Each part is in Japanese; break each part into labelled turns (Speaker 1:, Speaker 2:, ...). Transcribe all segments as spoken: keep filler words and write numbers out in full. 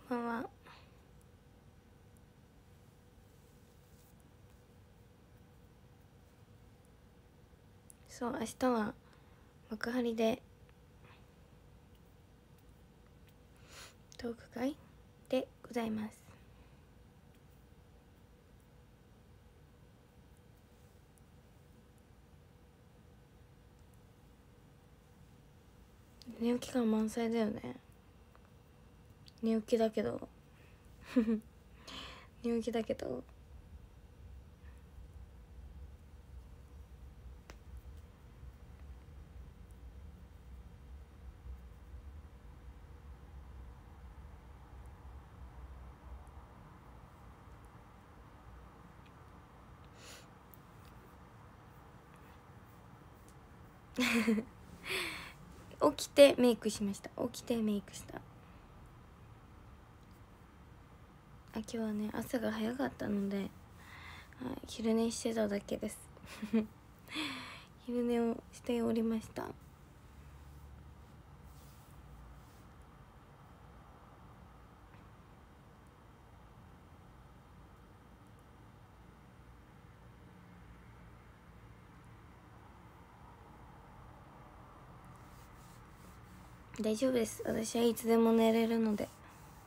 Speaker 1: こんばんは。そう、明日は幕張でトーク会でございます。寝起き感満載だよね。寝起きだけど寝起きだけど起きてメイクしました。起きてメイクした。あ、今日はね朝が早かったので、はい、昼寝してただけです昼寝をしておりました。大丈夫です。私はいつでも寝れるので。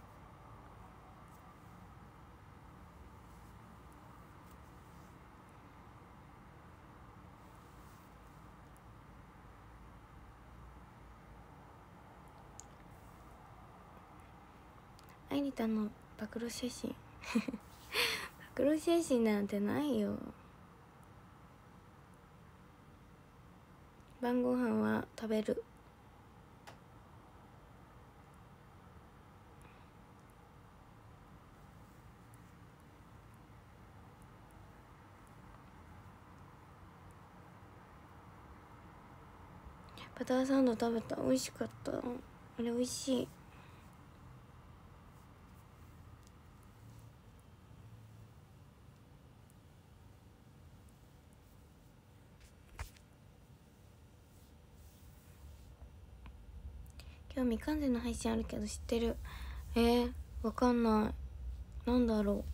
Speaker 1: アイリタの暴露写真暴露写真なんてないよ。晩ご飯は食べる。バターサンド食べた。美味しかった。あれ美味しい。今日未完全の配信あるけど知ってる？えー、わかんない。なんだろう。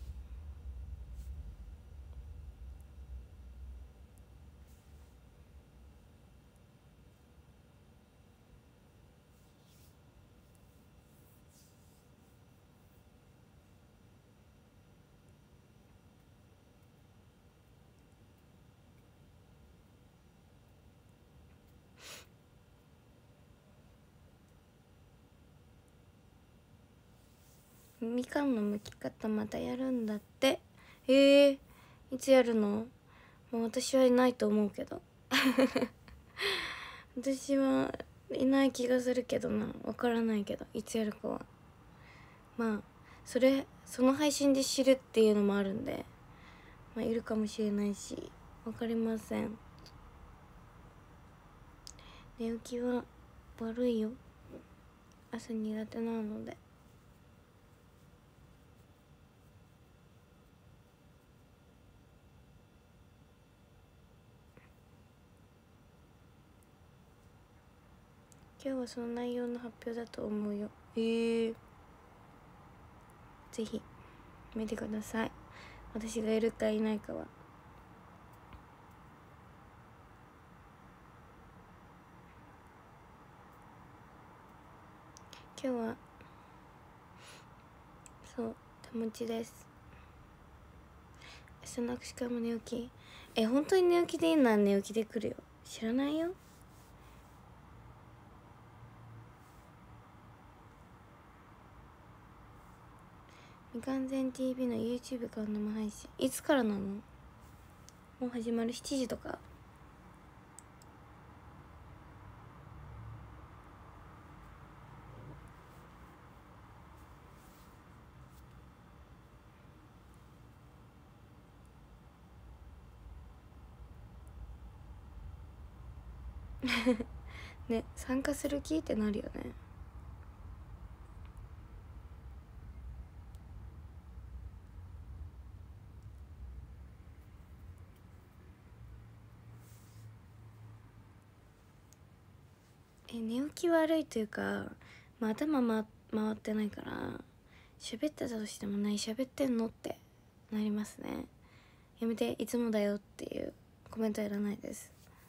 Speaker 1: みかんの剥き方またやるんだって。えー、いつやるの？もう私はいないと思うけど私はいない気がするけどな。わからないけどいつやるかは。まあそれその配信で知るっていうのもあるんで、まあいるかもしれないしわかりません。寝起きは悪いよ。朝苦手なので。今日はその内容の発表だと思うよ。えー、ぜひ見てください。私がいるかいないかは。今日はそう手持ちです。明日の握手会も寝起き。え、本当に寝起きでいいなら寝起きで来るよ。知らないよ。未完全 ティーブイ の YouTube から生配信いつからなの？もう始まる。しちじとかね、参加する気ってなるよね。え、寝起き悪いというか、まあ、頭、ま、回ってないから喋ってたとしても何喋ってんのってなりますね。やめて、いつもだよっていうコメントいらないです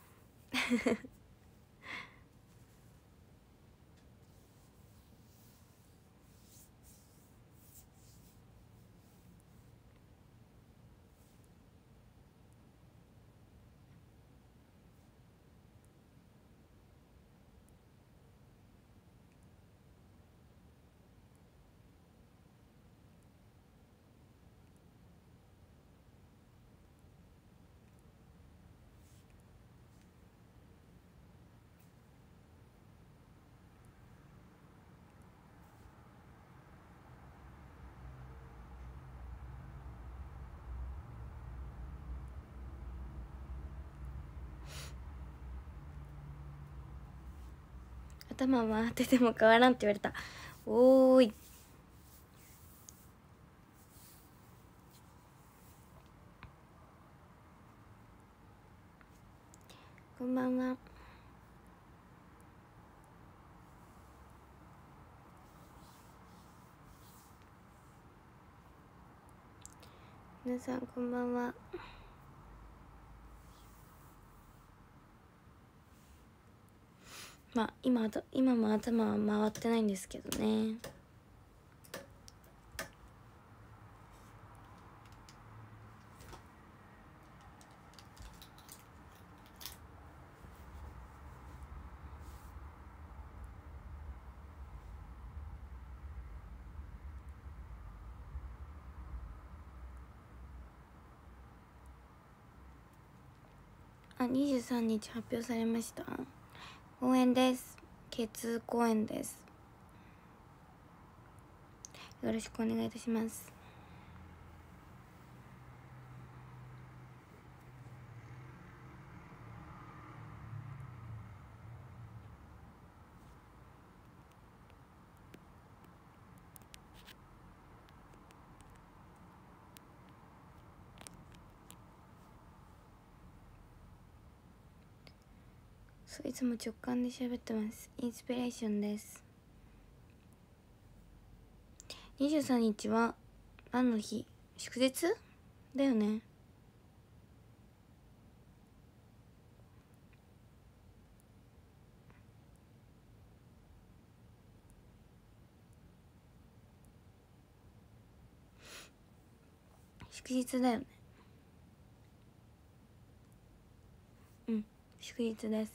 Speaker 1: 頭回ってても変わらんって言われた。おーい。こんばんは。皆さんこんばんは。まあ今と今も頭は回ってないんですけどね。あ、にじゅうさんにち発表されました。公演です。ケツ公演です。よろしくお願いいたします。そう、いつも直感で喋ってます。インスピレーションです。にじゅうさんにちは何の日？祝日だよね。祝日だよね。うん、祝日です。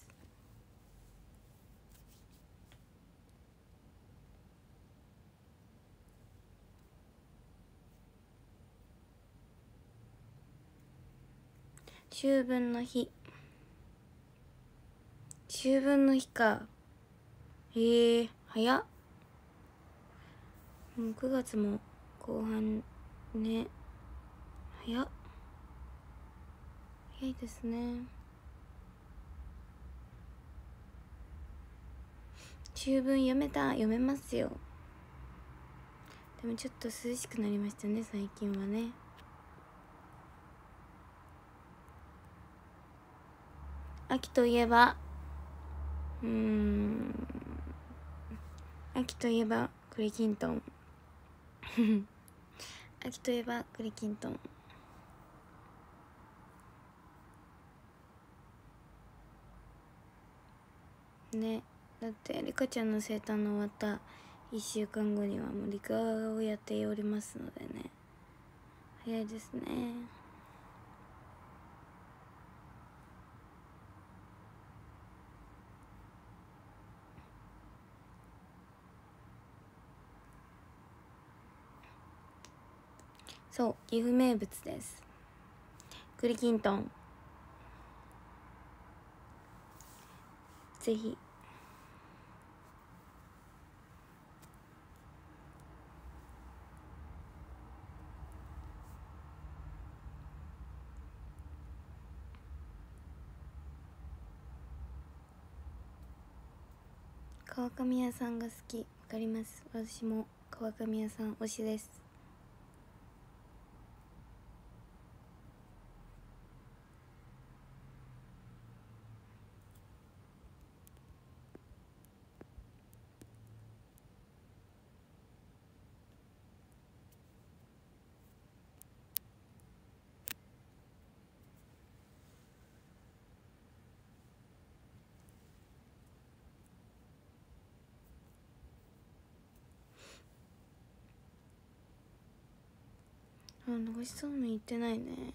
Speaker 1: 秋分の日。秋分の日か。へえ、早っ。もうくがつも後半ね。早っ。早いですね。秋分読めた。読めますよ。でもちょっと涼しくなりましたね、最近はね。秋といえばうーん秋といえば栗きんとん秋といえば栗きんとんね。だってリカちゃんの生誕の終わったいっしゅうかんごにはもうリカをやっておりますのでね、早いですね。そう、岐阜名物です、栗きんとん。ぜひ。川上屋さんが好き。わかります。私も川上屋さん推しです。 そう流しそうめん行ってないね。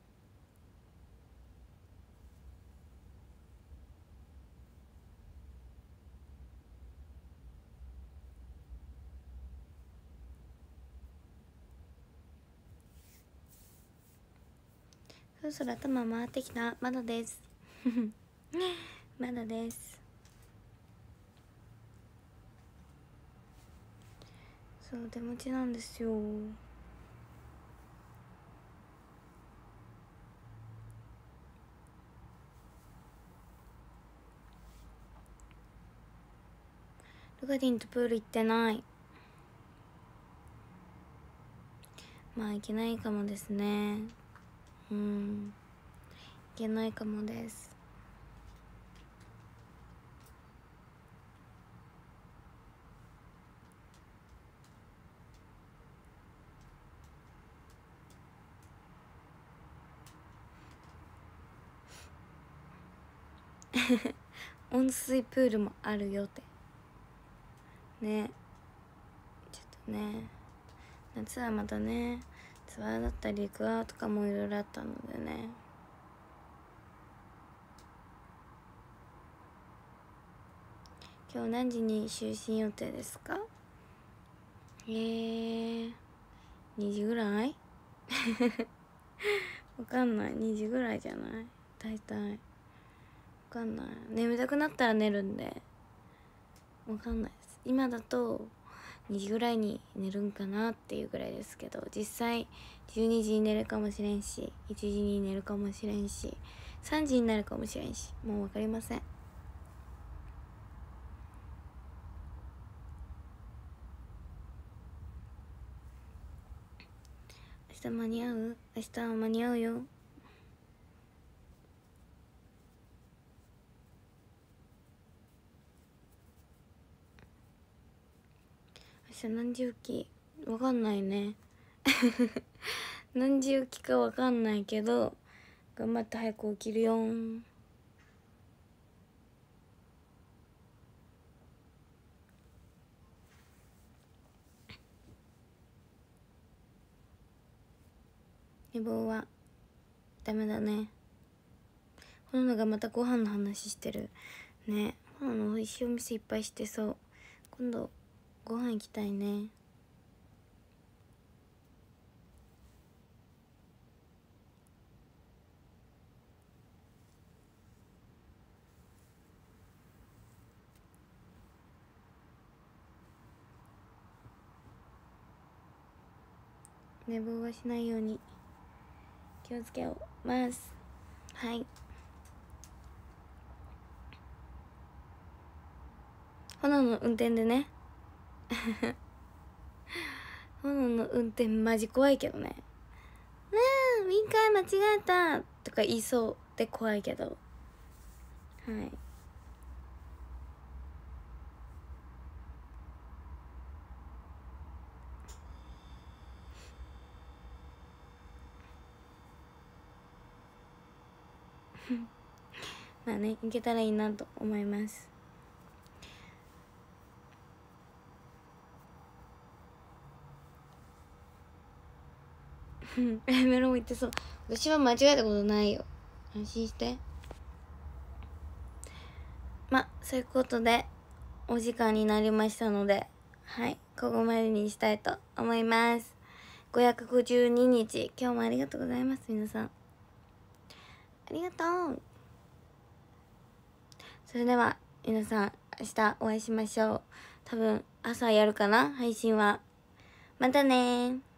Speaker 1: そろそろ頭回ってきた。まだですまだです。そう手持ちなんですよ。ルカディンとプール行ってない。まあ行けないかもですね。うん行けないかもです。温水プールもあるよってね。ちょっとね夏はまたねツアーだったり陸アーとかもいろいろあったのでね。今日何時に就寝予定ですか？えー、にじぐらいわかんない。にじぐらいじゃない？大体わかんない。眠たくなったら寝るんでわかんないです。今だとにじぐらいに寝るんかなっていうぐらいですけど、実際じゅうにじに寝るかもしれんし、いちじに寝るかもしれんし、さんじになるかもしれんし、もう分かりません。明日間に合う？明日は間に合うよ。明日何時起き？わかんないね何時起きかわかんないけど頑張って早く起きるよん。寝坊はダメだね。ほののがまたご飯の話してるね。ほのの美味しいお店いっぱいしてそう。今度ご飯行きたいね。寝坊はしないように気をつけます。はい。炎の運転でね炎の運転マジ怖いけどね。ねえウィンカー間違えたとか言いそうで怖いけど、はいまあね行けたらいいなと思いますメロも言ってそう。私は間違えたことないよ、安心して。まあそういうことでお時間になりましたので、はいここまでにしたいと思います。ごひゃくごじゅうににち今日もありがとうございます。皆さんありがとう。それでは皆さん明日お会いしましょう。多分朝やるかな配信は。またねー。